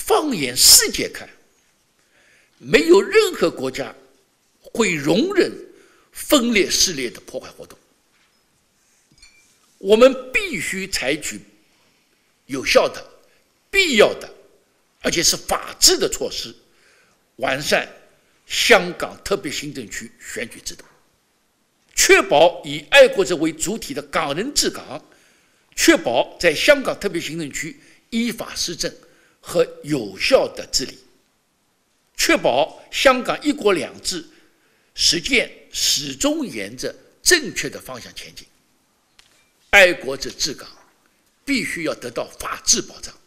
放眼世界看，没有任何国家会容忍分裂撕裂的破坏活动。我们必须采取有效的、必要的，而且是法治的措施，完善香港特别行政区选举制度，确保以爱国者为主体的港人治港，确保在香港特别行政区依法施政和有效的治理，确保香港一国两制实践始终沿着正确的方向前进。爱国者治港必须要得到法治保障。